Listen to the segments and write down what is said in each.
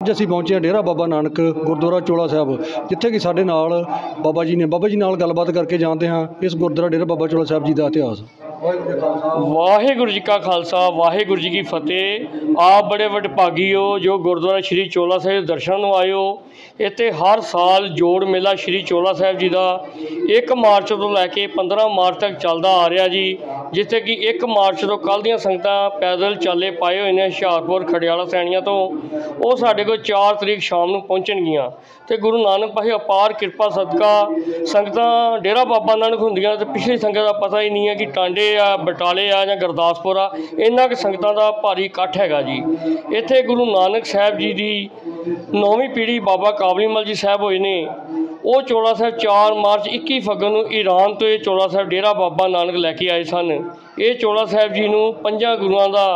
ਅੱਜ ਅਸੀਂ ਪਹੁੰਚੇ ਹਾਂ ਡੇਰਾ ਬਾਬਾ ਨਾਨਕ ਗੁਰਦੁਆਰਾ ਚੋਲਾ ਸਾਹਿਬ, ਜਿੱਥੇ ਕਿ ਸਾਡੇ ਨਾਲ ਬਾਬਾ ਜੀ ਨੇ। ਬਾਬਾ ਜੀ ਨਾਲ ਗੱਲਬਾਤ ਕਰਕੇ ਜਾਣਦੇ ਹਾਂ ਇਸ ਗੁਰਦੁਆਰਾ ਡੇਰਾ ਬਾਬਾ ਚੋਲਾ ਸਾਹਿਬ ਜੀ ਦਾ ਇਤਿਹਾਸ। वाहिगुरु जी का खालसा वाहिगुरु जी की फतेह। आप बड़े वडभागी हो जो गुरुद्वारा श्री चोला साहिब दर्शन आए हो। इत्थे हर साल जोड़ मेला श्री चोला साहिब जी का 1 मार्च तो लैके 15 मार्च तक चलता आ रहा जी, जिथे कि 1 मार्च तो कल दियां संगतां पैदल चाले पाए हुए ने हुशियारपुर खड़ियाला सैणियां तो वो साढ़े को 4 तरीक शाम नूं पहुँचणगियां। तो गुरु नानक पातशाह अपार किरपा सदका संगतां डेरा बाबा नानक हुंदियां ते पिछली संगत का पता ही नहीं है कि टांडे आ बटाले आ जां गुरदासपुर आ, इन्ना कि संगतां दा भारी इकट्ठ हैगा जी। इत्थे गुरु नानक साहिब जी दी 9वीं पीढ़ी बाबा काबली मल जी साहब होए ने। वो चोला साहिब 4 मार्च 21 फग्गन नूं ईरान तो ये चोला साहिब डेरा बाबा नानक लैके आए सन। ये चोला साहिब जी नूं 5 गुरुआं दा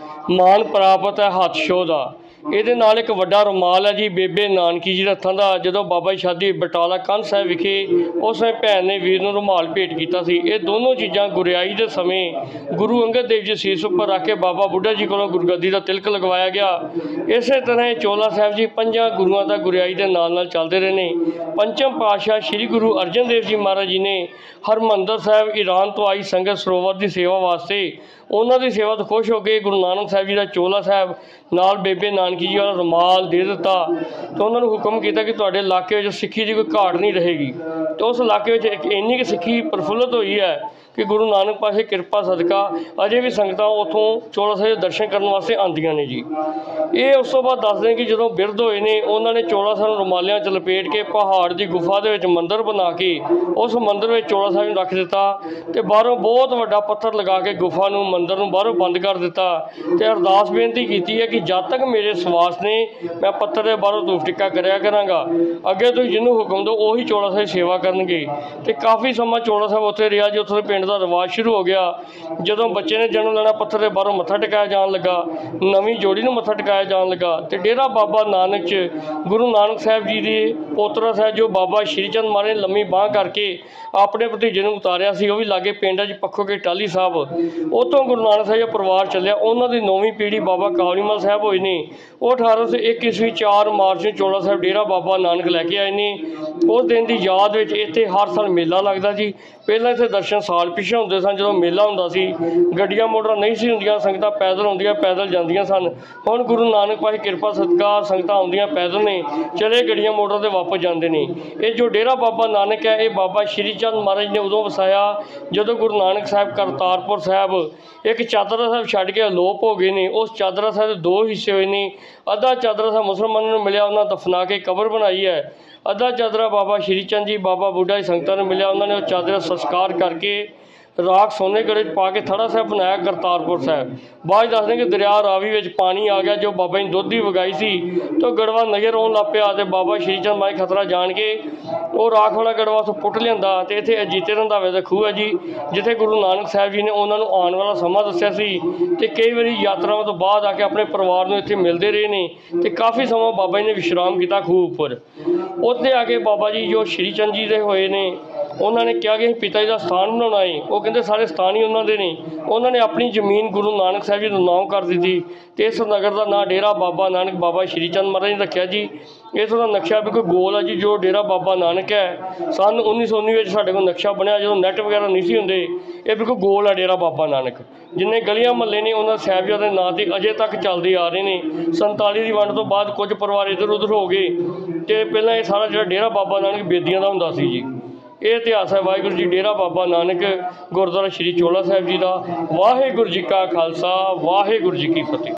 मान प्राप्त है हथ शो दा। ਇਹਦੇ ਨਾਲ ਇੱਕ ਵੱਡਾ ਰੁਮਾਲ है जी बेबे नानकी जी हत्थां दा। ਜਦੋਂ बाबा जी शादी बटाला कंध साहिब विखे उस समय भैन ने वीर नूं रुमाल भेंट कीता सी। ये दोनों चीज़ां गुरियाई दे समय गुरु अंगद देव जी सीस उपर रख के बाबा बुढ़ा जी कोलों गुरगद्दी दा तिलक लगवाया गया। इस तरह चोला साहिब जी 5 गुरुआं दा गुरियाई दे नाल नाल चलते रहे ने। पंचम पातशाह श्री गुरु अर्जन देव जी महाराज जी ने हरमंदर साहिब ईरान तो आई संगत सरोवर की सेवा वास्ते उन्हों की सेवा तो खुश हो गए गुरु नानक साहिब जी का चोला साहिब नाल बेबे नानकी जी वाला रुमाल दे दिता। तो उन्होंने हुक्म किया कि तुहाडे इलाके में सिक्खी की कोई घाट नहीं रहेगी। तो उस इलाके में इन्नी की सिक्खी प्रफुल्लित हुई है कि गुरु नानक पातशाह किरपा सदका अजे भी संगतां उतों चोला साहिब दर्शन करने वास्ते आंदियां ने जी। ये उस तो बाद दसदे कि जो बिरध होए ने उन्होंने चोला साहिब रुमालियां च लपेट के पहाड़ की गुफा के मंदिर बना के उस मंदिर में चोला साहिब रख दिता। तो बाहरों बहुत वड्डा पत्थर लगा के गुफा नूं मंदिर नूं बाहरों बंद कर दिता। तो अरदास बेनती की है कि जब तक मेरे सवास ने मैं पत्थर के बाहरों धूफ टिक्का कराया करांगा, अगे तुसीं जिन्हों हुक्म दो उही चोला साहिब सेवा करनगे। तो काफ़ी समा चोला साहिब उत्थे रहा जी। उत्थे पिंड का रिवाज शुरू हो गया। जदों बच्चे ने जन्म लेना पत्थर के बाहरों मत्था टिकाया जान लगा, नवीं जोड़ी नूं मत्था टिकाया जान लगा। तो डेरा बाबा नानक च गुरु नानक साहिब जी के पोतरा साहब जो बाबा श्री चंद महाराज ने लम्मी बांह करके अपने भतीजे नूं उतारिया सी, वो भी लागे पिंड च पक्खो के टाली साहब। उतों गुरु नानक साहिब परिवार चलिया। उन्होंने 9वीं पीढ़ी बाबा काबली मल साहब होए ने। वो 1801 ईस्वी 4 मार्च में चोला साहब डेरा बाबा नानक लैके आए ने। उस दिन की याद में इत्थे हर साल मेला लगता जी। पहले इत्थे दर्शन साल पिछे होंदे सन, जो मेला होंदा सी गड्डियां मोटरां नहीं सी हुंदियां, संगतां पैदल आउंदियां पैदल जांदियां सन। हुण गुरु नानक पातशाह किरपा सदका संगतां आउंदियां पैदल ने, चले गड्डियां मोटर ते वापस जांदे ने। ये जो डेरा बाबा नानक है ये बाबा श्री चंद महाराज ने उदों वसाया जदों गुरु नानक साहब करतारपुर साहब एक चादरा साहब छड्ड के अलोप हो गए ने। उस चादरा साहब के 2 हिस्से हुए ने। अद्धा चादरा साहब मुसलमानों ने मिलिया, उन्होंने दफना के कबर बनाई है। अद्धा चादरा बाबा श्री चंद जी बाबा बुढ़ा जी संगतां ने मिलिया, उन्होंने वो चादरा संस्कार करके राख सोने गड़े पा के थड़ा साहब बनाया करतारपुर साहब। बाद दसदे कि दरिया रावी में पानी आ गया, जो बाबा जी दुध की वगाई सी तो गड़वा नज़र आउण लग पिया। तो बाबा श्री चंद माई खतरा जान के वो राख वाला गड़वा उस पुट लिया। तो इत्थे अजीते रंधावे का खूह है जी, जिथे गुरु नानक साहब जी ने उन्होंने आने वाला समा दस्या सी। ते कई बारी यात्रावां तो बाद आके अपने परिवार नूं इत्थे मिलते रहे ने। ते काफ़ी समा बाबा जी ने विश्राम किया खूह उपर। उत्थे आके बाबा जी जो श्री चंद जी दे होए ने उन्होंने कहा कि पिता जी का स्थान बनाना है। वो कहते सारे स्थान ही उन्होंने ने। उन्होंने अपनी जमीन गुरु नानक साहब जी को नाम कर दी थी। तो इस नगर का नाम डेरा बाबा नानक बाबा श्री चंद महाराज ने रखा जी। इस का नक्शा बिल्कुल गोल है जी, जो डेरा बाबा नानक है सन 1919 में साढ़े को नक्शा बनया जो नैट वगैरह नहीं सी होंदे। ये बिल्कुल गोल है डेरा बाबा नानक। जिन्हें गलियां महल्ले ने उन्होंने साहिबजादे नाम से अजे तक चलते आ रहे हैं। 47 की वंड तो बाद कुछ परिवार इधर उधर हो गए। तो पहला ये सारा जो डेरा बाबा नानक बेदियां का होंदा सी जी। ये इतिहास है वाहिगुरु जी डेरा बाबा नानक गुरुद्वारा श्री चोला साहिब जी का। वाहिगुरु जी का खालसा वाहिगुरु जी की फतेह।